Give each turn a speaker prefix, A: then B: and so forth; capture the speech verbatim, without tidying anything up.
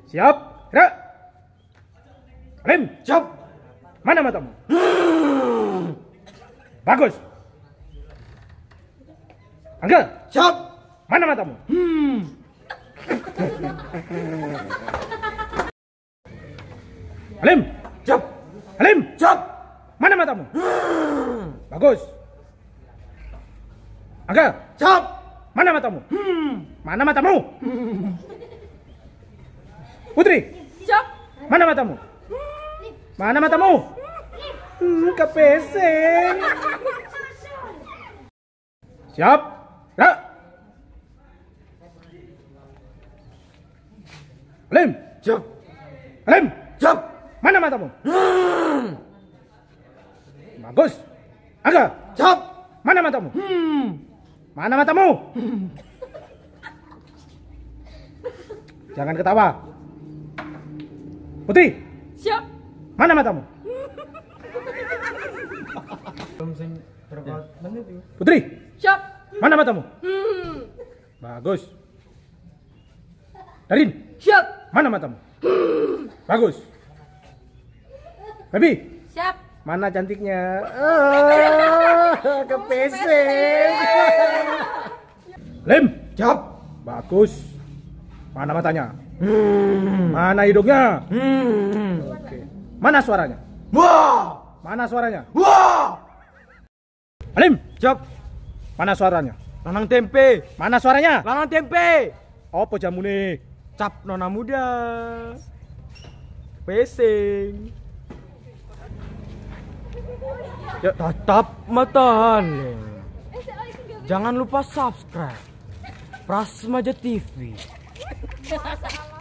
A: Siap, gerak. Alim,
B: Siap.
A: mana matamu? Bagus. Angga,
B: Siap.
A: mana matamu?
B: Hmm.
A: Alim,
B: Siap.
A: Alim,
B: Siap.
A: mana matamu? Bagus. Angga,
B: Siap.
A: mana matamu?
B: Hmm.
A: Mana matamu? Putri,
C: Siap.
A: mana matamu? Mana matamu? Hmm, kepeseng. Siap, gerak. Alim,
B: Siap.
A: Alim,
B: Siap.
A: mana matamu? Bagus. Angga,
B: Siap.
A: mana matamu?
B: Hmm.
A: Mana matamu? Jangan ketawa. Putri,
C: Siap.
A: mana matamu? Putri,
C: Siap.
A: mana matamu?
C: Hmm.
A: Bagus. Darin,
C: Siap.
A: mana matamu? Bagus. Baby,
C: Siap.
A: mana cantiknya? Oh, kepeseng. Lim,
B: Siap.
A: bagus. Mana matanya?
B: Hmm.
A: Mana hidungnya?
B: Hmm.
A: Oke. Mana suaranya?
B: Wah.
A: Mana suaranya?
B: Wah.
A: Alim,
B: Siap.
A: mana suaranya?
B: Lanang tempe.
A: Mana suaranya?
B: Lanang tempe.
A: Opo jamune?
B: Cap nona muda. Pesing. Ya, tatap mata. Jangan lupa subscribe Prasmaja T V.